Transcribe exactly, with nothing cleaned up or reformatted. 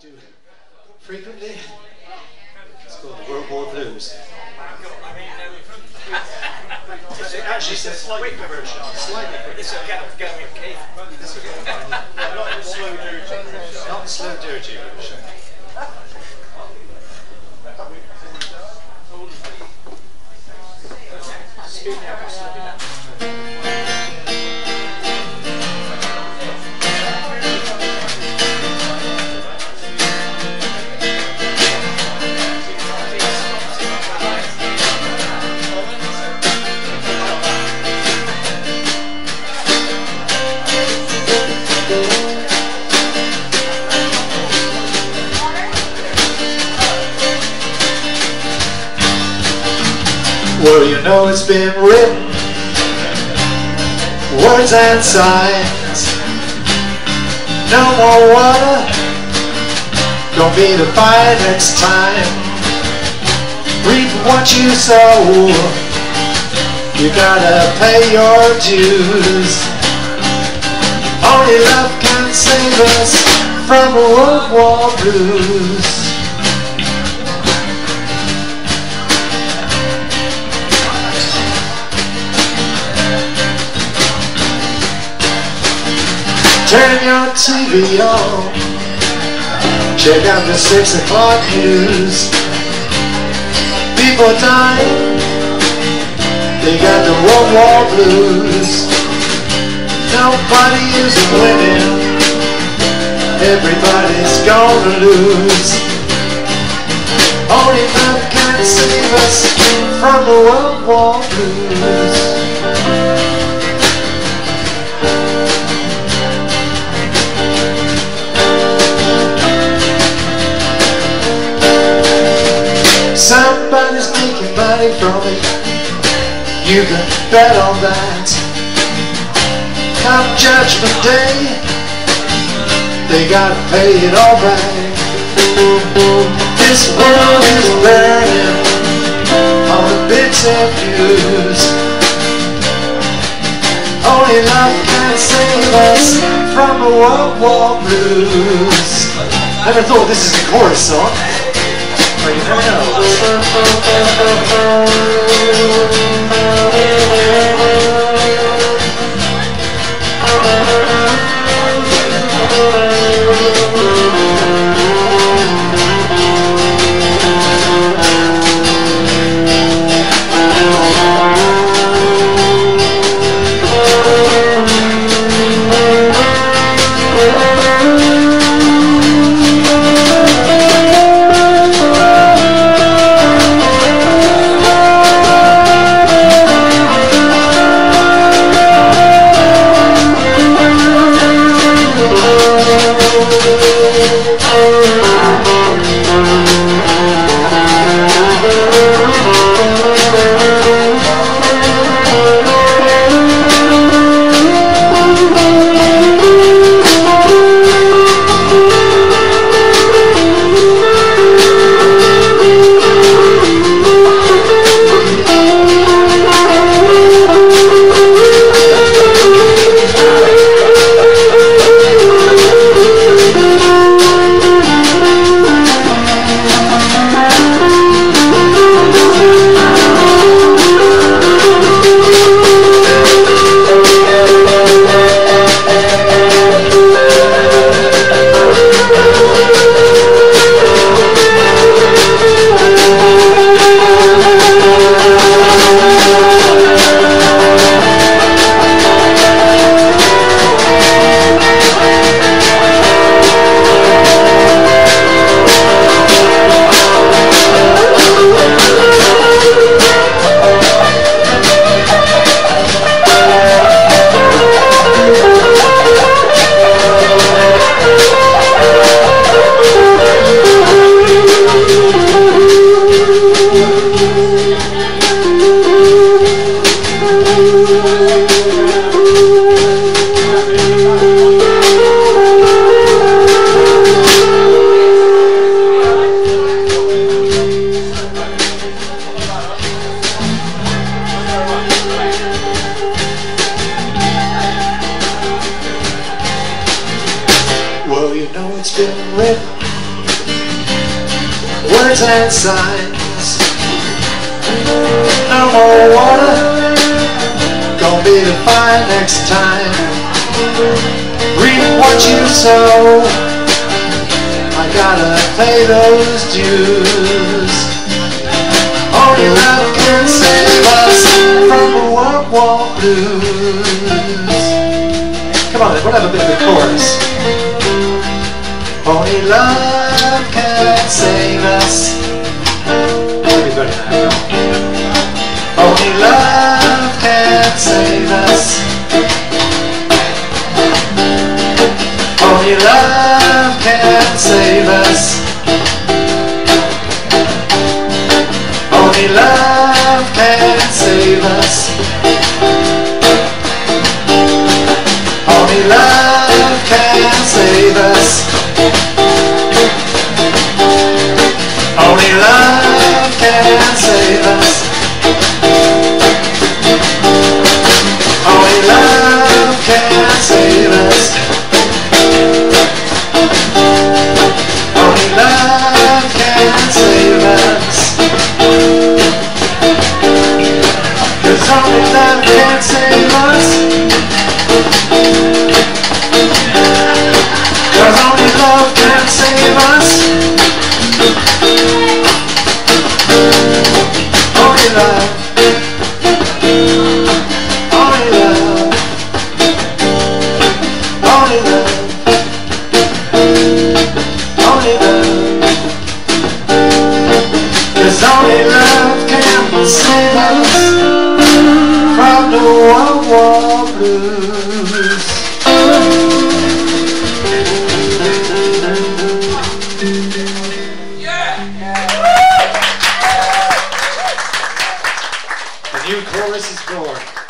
do frequently. It's called the World War Blues. Actually, it's a slightly version. Slightly version. This will get going, Keith. This will get going. Not the slow dirty version. Not the slow dirty version. Speed now, slow down. Well, you know it's been written, words and signs. No more water, gonna be the fire next time. Reap what you sow, you gotta pay your dues. Only love can save us from a World War Blues. Turn your T V on, check out the six o'clock news. People dying, they got the World War Blues. Nobody is winning, everybody's gonna lose. Only love can save us from the World War Blues. Somebody's making money from it, you can bet on that. Come Judgment Day, they gotta pay it all back. This world is burning on the bits and views. Only love can save us from the World War Blues. Never thought this is a chorus song. But you never know. words and signs. No more water, gonna be fine next time. Reap what you sow, I gotta pay those dues. Only love can save us from the World War Blues. Come on, we'll have a bit of a chorus. Only love can save us. Everybody now, only love can save us. Only love can save us. Only love can save us. Only love can save us. Only love can save us. Only love can save us. Only love can save us. 'Cause only love can save us. 'Cause only love can save us. Only love. Only love. Only love. Only love. 'Cause only love can save us from the World War Blues. The new chorus is born.